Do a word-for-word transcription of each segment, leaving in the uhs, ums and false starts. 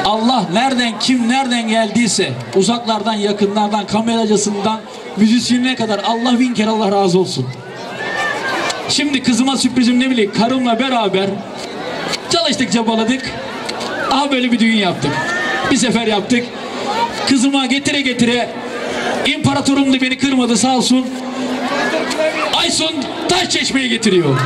Allah nereden kim nereden geldiyse, uzaklardan yakınlardan, kameracısından müzisyenine kadar, Allah bin kere Allah razı olsun. Şimdi kızıma sürprizim ne bileyim, karımla beraber çalıştık, çabaladık. Aha böyle bir düğün yaptık. Bir sefer yaptık. Kızıma getire getire, İmparatorum da beni kırmadı sağ olsun. Aysun Taşçeşme'ye getiriyor.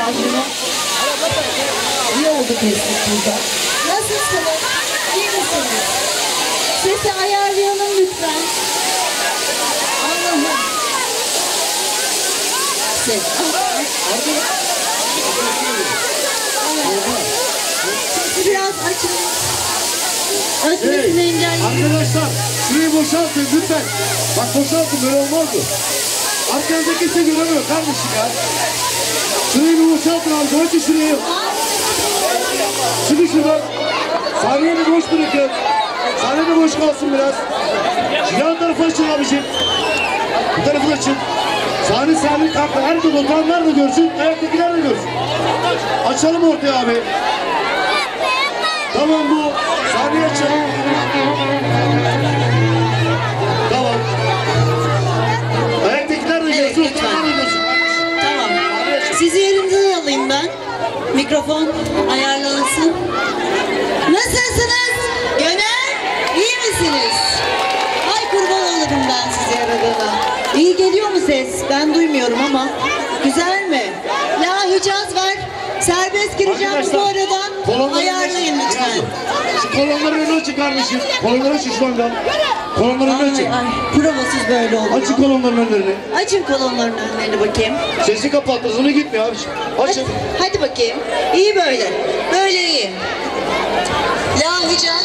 Acun'u. İyi oldu tespit burada. Nasılsınız? İyi misiniz? Sesi ayarlayalım lütfen. Allah'ım. Ses. Sesi biraz açın. Ötmesini engelleyin. Arkadaşlar şurayı boşaltın lütfen. Bak boşaltın, böyle olmazdı. Arkanızda kimse göremiyor kardeşim ya. Şurayı bir boşaltın abi. Açın şurayı. Çıkın şuradan. Sahneyi de boş bırakın. Sahne de boş kalsın biraz. Şu yan tarafı açın abicim. Bu tarafı da açın. Sahne sahne kalkın. Herkes oturanlar da görsün. Ayaktakiler de görsün. Açalım ortaya abi. Tamam bu. Sahneyi açın. Tamam. Ayaktakiler de Evet, görsün. lütfen. Oturanlar da görsün. Tamam. Sizi yerinize alayım ben. Mikrofon ayarlansın. Nasılsınız? Gönül, iyi misiniz? Ay kurban olurum ben sizi aradığına. İyi geliyor mu ses? Ben duymuyorum ama. Güzel mi? La Hicaz ver. Serbest gireceğim bu aradan. Ayarlayın lütfen. Şu kolonları önüne açın kardeşim. Kolonları açın şu anda. Kolonları önüne açın. Ay, ay, provasız böyle oluyor. Açın kolonların önlerini. Açın kolonların önlerini bakayım. Sesi kapat, hızını gitmiyor abi. Hadi, Açın. hadi bakayım. İyi böyle. Böyle iyi. La Hicaz.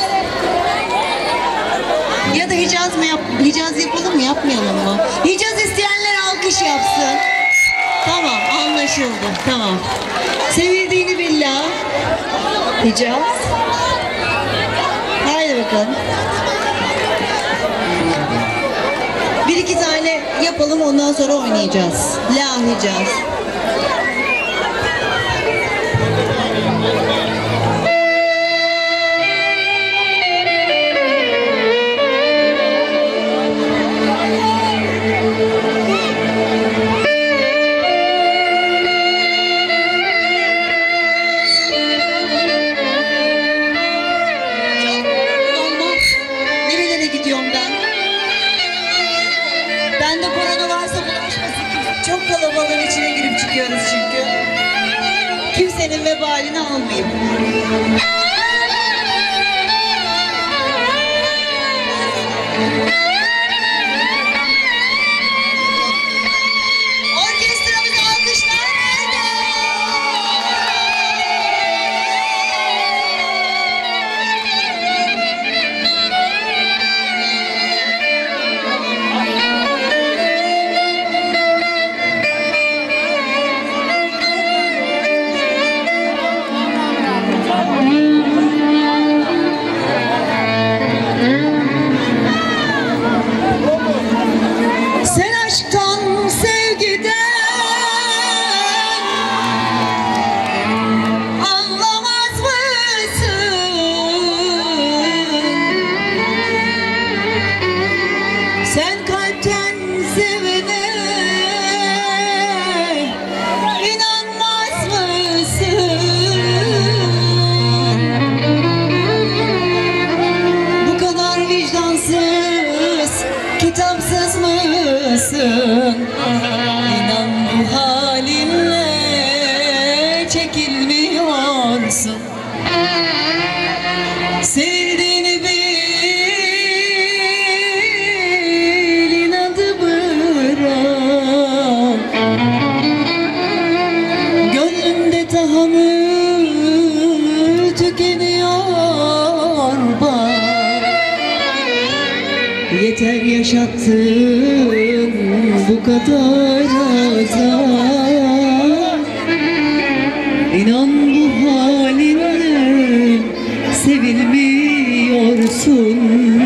Ya da Hicaz mı yap? Hicaz yapalım mı? Yapmayalım mı? Hicaz isteyenler alkış yapsın. Tamam, anlaşıldı. Tamam. Sevildiğini billah. Hicaz. Haydi bakalım. Bir iki tane yapalım, ondan sonra oynayacağız. La Hicaz. Bende korona varsa bulaşmasın. Çok kalabalığın içine girip çıkıyoruz çünkü. Kimsenin vebalini almayayım. Orkestramıza alkışlar nerede? Sen aşktan, sevgiden anlamaz mısın? Sen kalpten sevene inanmaz mısın? Bu kadar vicdansız, kitapsız mısın? İnan bu halinle çekilmiyorsun. Sevdiğini bil, inadı bırak. Gönlümde tahammül tükeniyor bak. Yeter yaşattın bu kadar azar. İnan bu halinle sevilmiyorsun.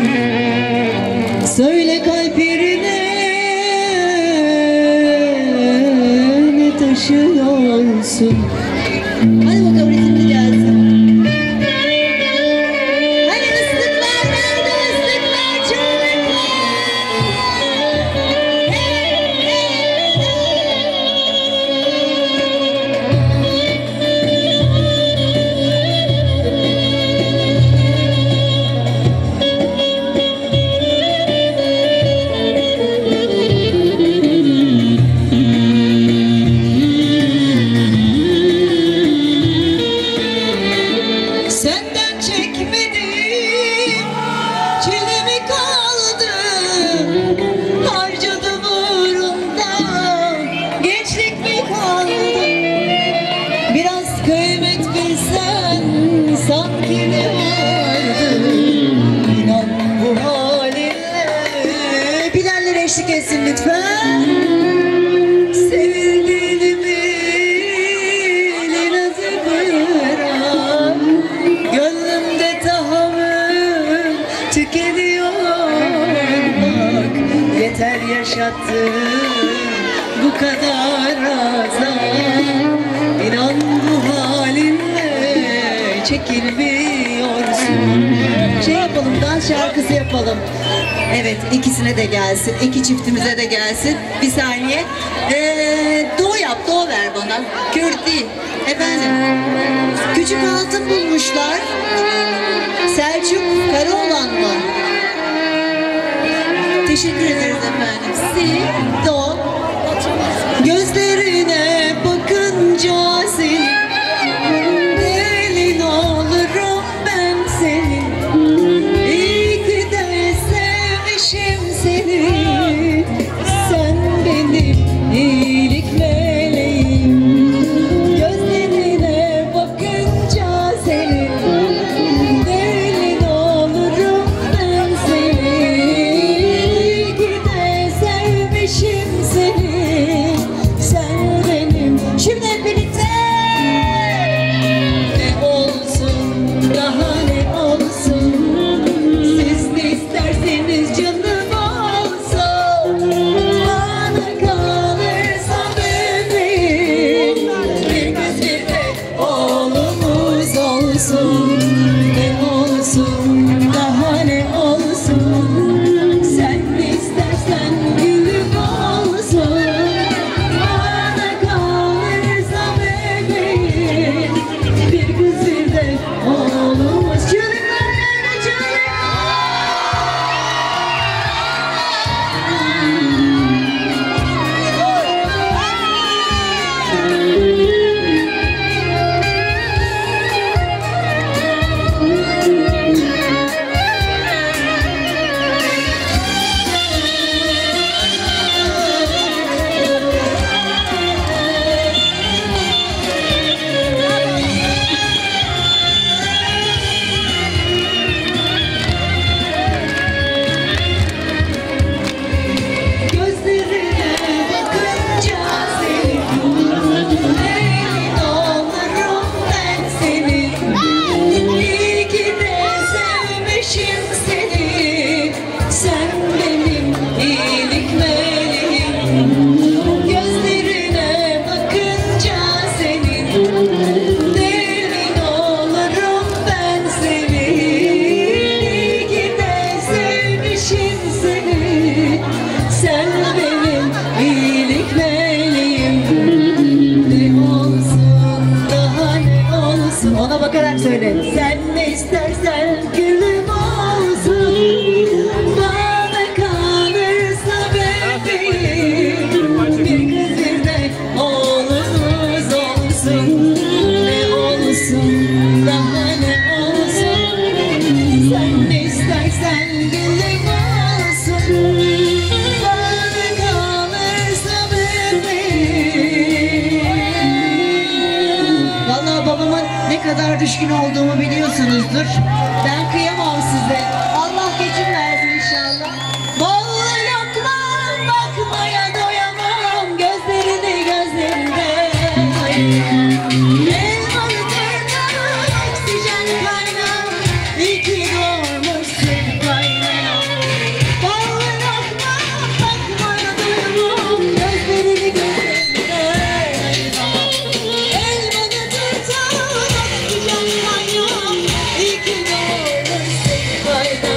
Söyle kalp yerine ne taşıyorsun? Hadi bakalım ritimli gelsin. Hadi ıslıklar nerede? Islıklar çığlıklar. söylesin lütfen. Sevildiğini bil, nazı bırak. Gönlümde tahammül tükeniyor bak. Yeter yaşattın bu kadar azap. İnan bu halinle çekilmiyorsun. Şey yapalım, dans şarkısı yapalım. Evet, ikisine de gelsin, iki çiftimize de gelsin. Bir saniye. Ee, do yap, do ver bana. Kürt değil. Efendim, küçük altın bulmuşlar. Selçuk Karaoğlan mı? Teşekkür ederiz efendim. Si, do. Gözlerine bakınca senin, elin olurum ben senin. İyi ki de sevmişim seni. Sen benim iyilik meleğim. Gözlerine bakınca senin, elin olurum ben senin. İyi ki de sevmişim seni. Sen benim. Şimdi hep birlikte. Ne olsun, daha ne olsun? Siz ne isterseniz canım olsun. Bana kalırsa bebeğim, bir kız bir de oğlumuz olsun. Ne olsun, daha ne olsun? Sen ne istersen gülüm olsun. Bana kalırsa bebeğim, bir kız bir de oğlumuz. Çığlıklar nerede gözlerine bakınca senin, elin olurum ben senin. İyi ki de sevmişim seni. Sen benim iyilik meleğim. Gözlerine bakınca senin, elin olurum ben senin. İyi ki de sevmişim seni. Sen benim iyilik meleğim. Ne olsun, daha ne olsun? Ona bakarak söyle. Sen ne istersen gülüm olsun. Bana kalırsa bebeğim, bir kız bir de oğlumuz olsun. Ne olsun, daha ne olsun? Sen ne istersen gülüm olsun. Bana kalırsa bebeğim. Vallahi babamın ne kadar düşkün olduğumu biliyorsunuzdur. Ben kıyamam size. Allah geçim versin inşallah. Bol lokma bakmaya doyamam. Gözlerine gözlerine. Elmalı tırnak, oksijen kaynağı. İyi ki doğmuşsun kaynana. Bol lokma bakmaya doyamam. Gözlerine gözlerine. Elmalı tırnak, oksijen kaynağı. İyi ki doğmuşsun kaynana.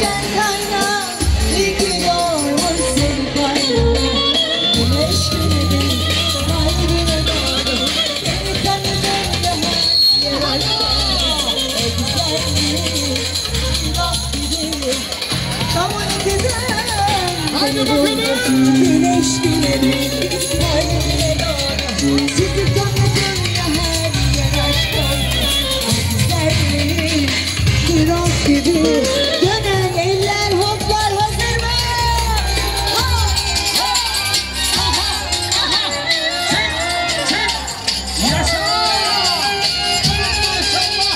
sen kaynar, bir gün olmuş sen kaynar. Güneş gibi kalbime doğru, seni tanıdım daha yavaşça. O güzelliği bak gibi, aman güzel. Beni buldu güneş gibi kalbime doğru, sizi tanıdım ya her yer aşk oldu. O güzelliği Kırak gibi dönen eller hoplar, hazır mı? Ha! Ha! Aha! Aha! Çek! Çek! Yaşa! Maşallah!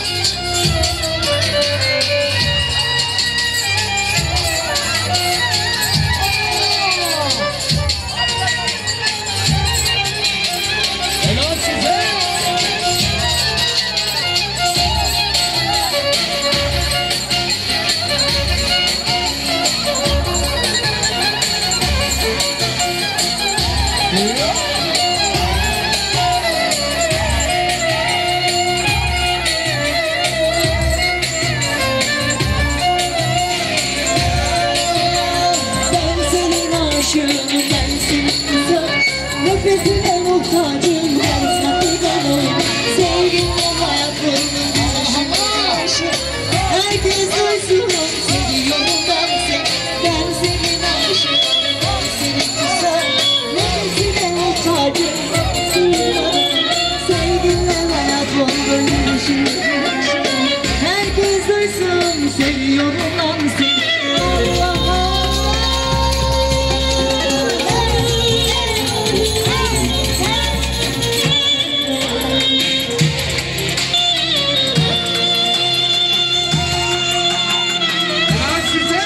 Helal size! Ben senin aşığım, ben senin kızım. Nefesine muhtacım, ben sakınım. Sevginle hayat boyunca güneşime aşığım. Herkes duysun, seviyorum ben seni. Ben senin aşığım, ben senin kızım. Nefesine muhtacım, ben sakınım. Sevginle hayat boyunca güneşime aşığım. Herkes duysun, seviyorum ben seni. Allah Helal size!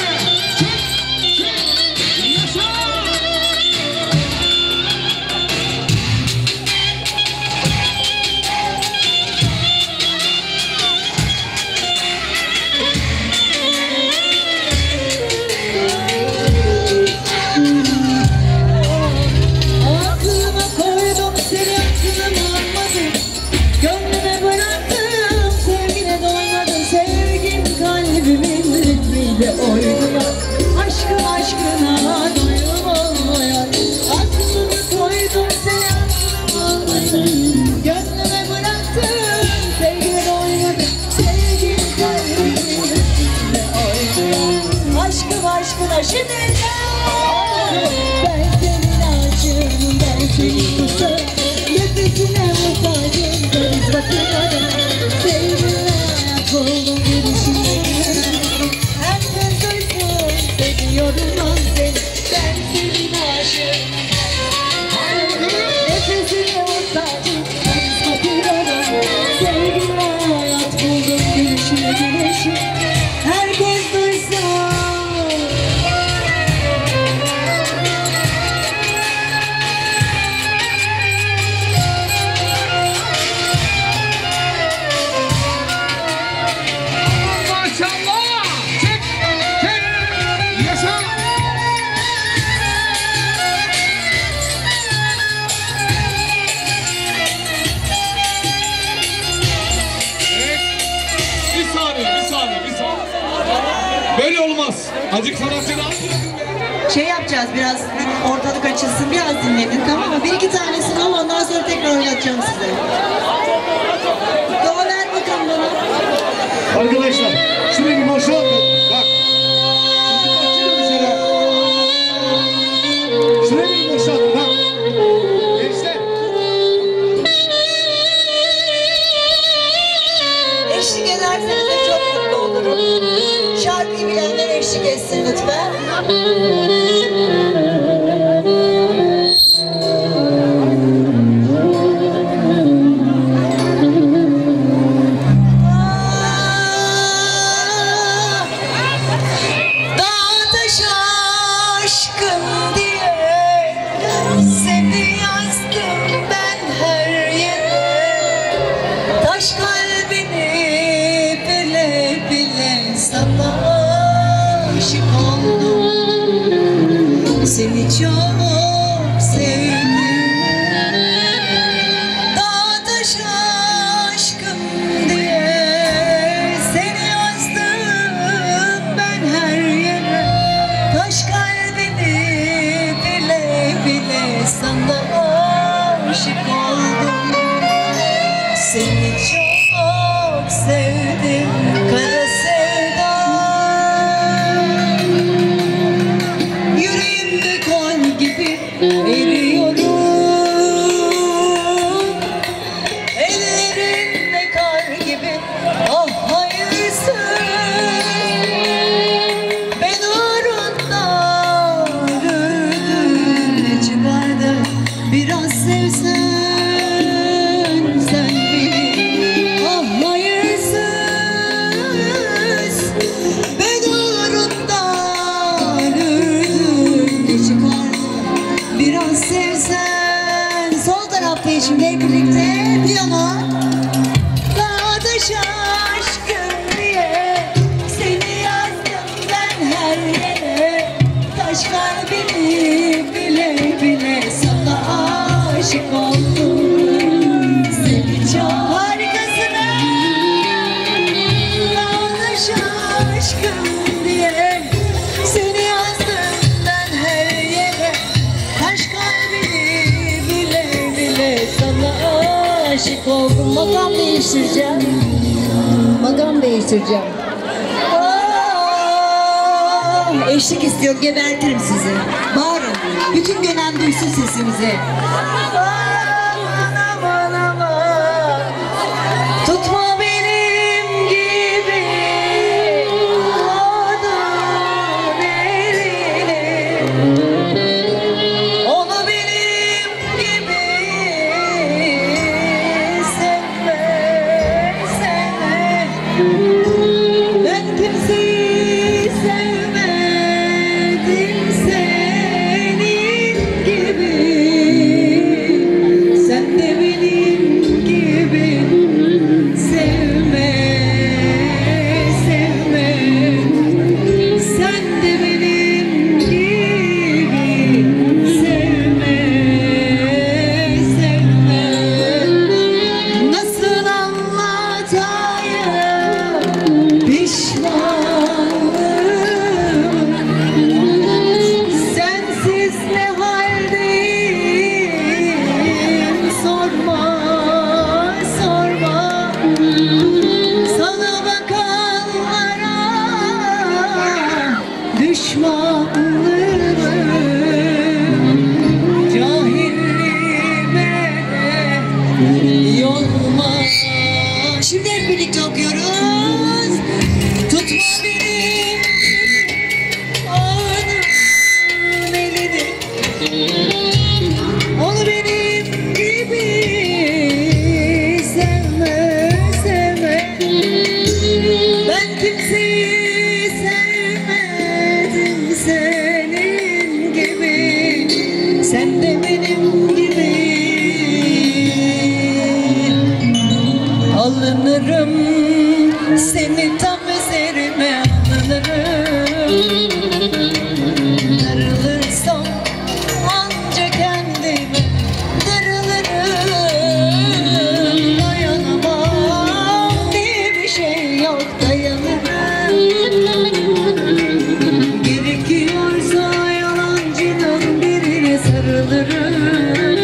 aklıma koydum seni, aklımı almadım. Gönlüme bıraktım, sevgine doymadım. Sevgim kalbimin ritmiyle oynuyor. Aşkım aşkına doyum olmuyor. Aklımı koydum seni, aklımı almadım. Gönlüme bıraktım, sevgine doymadım. Sevgim kalbimin ritmiyle oynuyor. Aşkım aşkına şimdi ben senin aşığım, ben senin kızım. Nefesine muhtacım, deniz batırmadım. Sevgiline hayat buldum, gülüşüne güneşim. Herkes duysun, seviyorum ben seni. Ben senin aşığım, nefesine muhtacım, deniz batırmadım. Sevgiline hayat buldum, gülüşüne güneşim. Herkes duysun. Maşallah! Çek! Çek! Yaşa! Bir saniye, bir saniye, bir saniye. Böyle olmaz. Acık sanatçı rahat bırakın. Şey yapacağız biraz, ortalık açılsın, biraz dinleyin, tamam mı? Bir iki tanesini al, ondan sonra tekrar oynatacağım size. Doğa ver bakalım bana. Arkadaşlar şurayı bir boşaltın. Bak. Şurayı bir boşaltın. Bak. Gençler. Eşlik ederseniz de çok mutlu olurum. Şarkıyı bilenler eşlik etsin lütfen. Dağ taş aşkım diye seni yazdım ben her yere. Taş kalbini bile bile sana aşık oldum. Seni çok sevdim. Dağ taş aşkım diye seni yazdım ben her Aşk kalbimi bile bile sana aşık oldum. Seni çok harikasın. Yanlış aşkım diye seni yazdım ben her yere. Aşk kalbimi bile bile sana aşık oldum. Makam değiştireceğim. Makam değiştireceğim. Eşlik istiyor, gebertirim sizi. Bağırın, bütün gönen duysun sesimizi. Aman aman aman, tutma benim gibi onun elini. Onu benim gibi sevme, sevme. Ben kimseyi sevmedim senin gibi. Sen de benim gibi sevme, sevme. Sen de benim gibi sevme, sevme. Nasıl anlatayım pişmanlığımı? Sensiz ne haldeyim sorma, sorma. Sana bakanlara düşmanlığımı, cahilliğime yorma. Şimdi hep birlikte okuyoruz. Tutma benim onun elini. Onu benim gibi sevme, sevme. Ben kimseyi sevmedim senin gibi. Sen de benim gibi. Alınırım seni tam üzerime alınırım. Darılırsam anca kendime darılırım. Dayanamam diye bir şey yok, dayanırım. Gerekiyorsa yalancının birine sarılırım.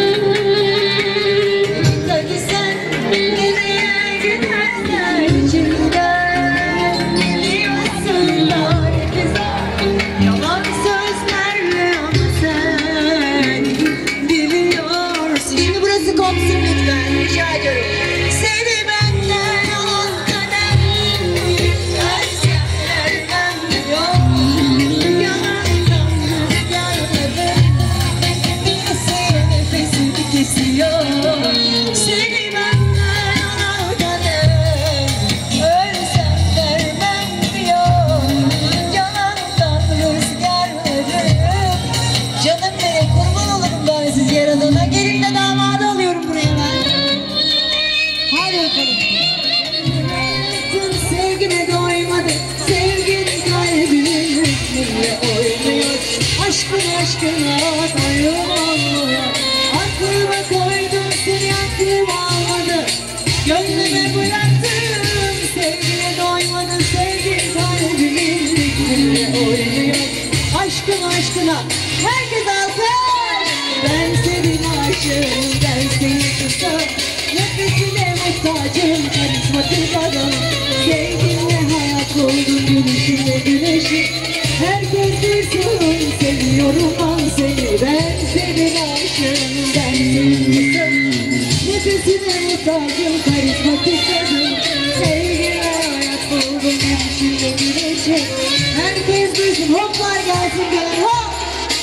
Hadi sen nereye gidersen içimden biliyorsun tarifini. Yalan sözlerle ama sen biliyorsun. Şimdi burası kopsun lütfen, rica ediyorum. Seni benden alan kadar versen vermem diyor. Yalandan rüzgarladım, nefesi nefesini kesiyor. Seni benden alan kadar ölsem vermem diyor. Yalandan rüzgarladım. Canım benim, kurban olurum ben siz yaradana. Gelin de damadı alıyorum buraya ben. Hadi bakalım. Sevgine doymadı, sevgin kalbimin ritmiyle oynuyor. Aşkın aşkına doyum olmuyor. Aklıma koydum seni, aklım almadı. Gönlüme bıraktım, sevgine doymadı, sevgin kalbimin ritmiyle oynuyor. Aşkın aşkına, herkes alkış. Ben senin aşığım, ben seni tutsam. Nefesine muhtacım, karizmatik adam. Sevginle hayat buldum, gülüşünle güneşim. Herkes duysun, seviyorum ben seni. Ben senin aşığım, ben seni tutsam. Nefesine muhtacım, karizmatik adam. Sevginle hayat buldum, gülüşünle güneşim. Herkes duysun, hoplar gelsin gel hop.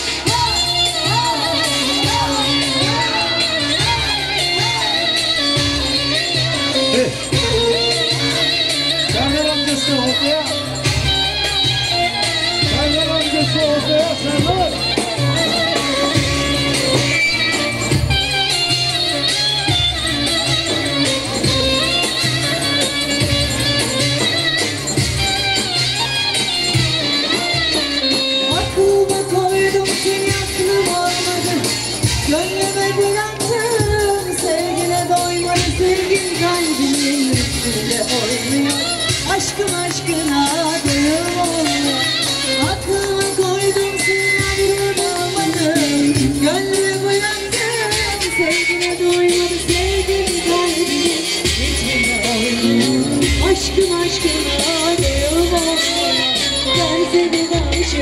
Serdar amcası ortaya. Serdar amcası ortaya. Serdar. Aklıma koy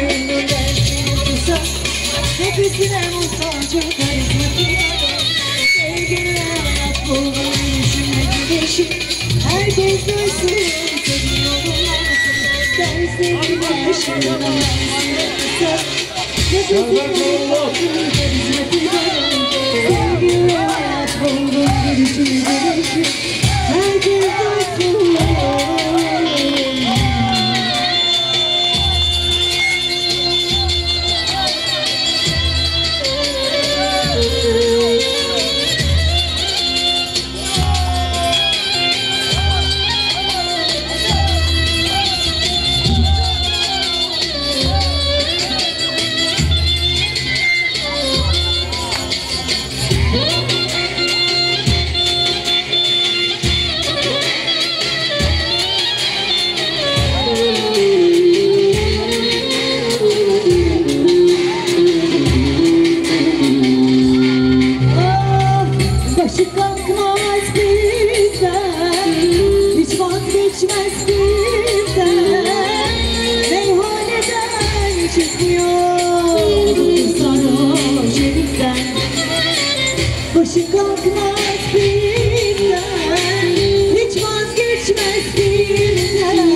memnun dersini tutsa, nefesine muhtaç o karizmatik adam. Sevgili hayat buldum düşünme güneşi, herkes duysun seviyorum artık. Dersini başına dersini tutsa, nefesine muhtaç o karizmatik adam. Sevgili hayat buldum düşünme güneşi, herkes duysun. Başı kalkmaz bizden, hiç vazgeçmez bizden. Meyhaneden çıkmıyor sarhoş elimden. Başı kalkmaz bizden, hiç vazgeçmez bizden.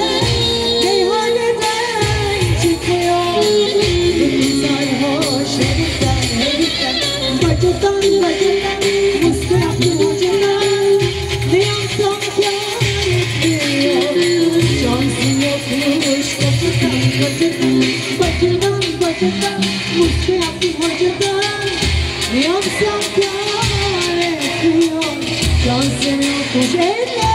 Meyhaneden çıkmıyor sarhoş elimden, elimden. Bacadan bacadan muska yaptım hocadan, ne yapsam kâr etmiyor. Şansım yokmuş bacadan bacadan, bacadan bacadan muska yaptım hocadan, ne yapsam kâr etmiyor. Şansım yokmuş eller.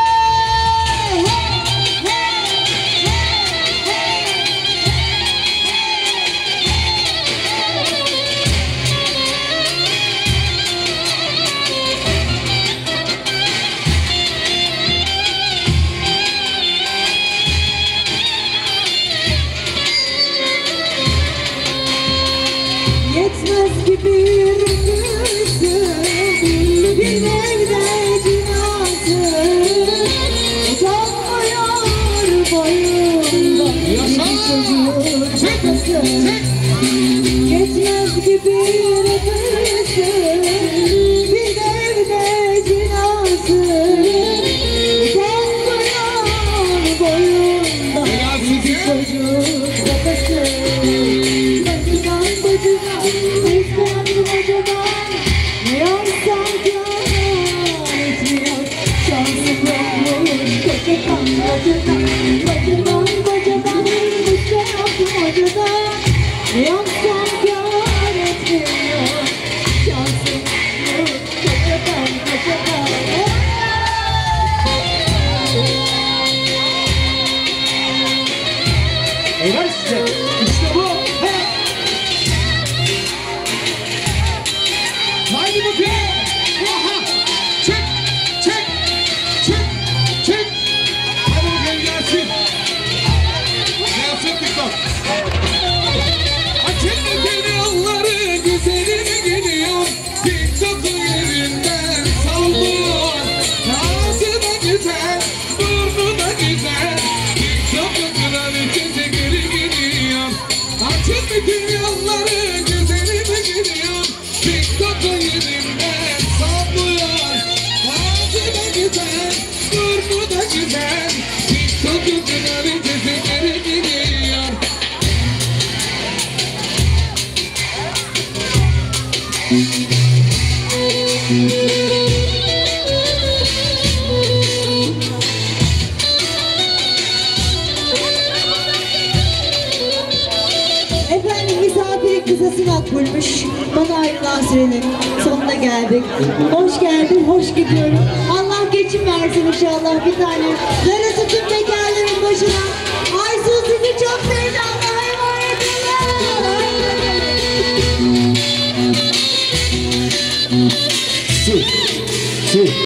Yetmez ki bir ömürsün, bir evde cinasın. Utanmıyor boyunda bir çocuğun şakası. Yetmez ki bir ömürsün, bir evde cinasın. Utanmıyor boyunda bir çocuğun şakası. İstedim hocadan, ne yapsam kâr etmiyor. Şansım yokmuş kocaman hocadan, bacadan bacadan muska yaptım hocadan, ne yapsam kâr etmiyor. Şansım yokmuş kocaman hocadan. Helal size. İşte bu. Haydi bakayım. Aha. Çek, çek, çek, çek. Hadi bakayım gelsin. Gelsin TikTok. Açın bakayım yolları, güzelim gidiyor. TikTok'u yerinden sallıyor. Ağzı da güzel, burnu da güzel. TikTok'u kraliçesi geri gidiyor. Açın bakayım yolları, güzelim gidiyor. TikTok'u yerinden sallıyor. Ağzı da güzel, burnu da güzel. TikTok'u kraliçesi geri gidiyor. Efendim misafirin kısası makbulmuş. Bana ayrılan sürenin sonuna geldik. Hoş geldin, hoş gidiyorum. Allah geçim versin inşallah bir tane. Darısı tüm bekarların başına. Aysu sizi çok sevdi. Allah'a emanet olun. Su. Su.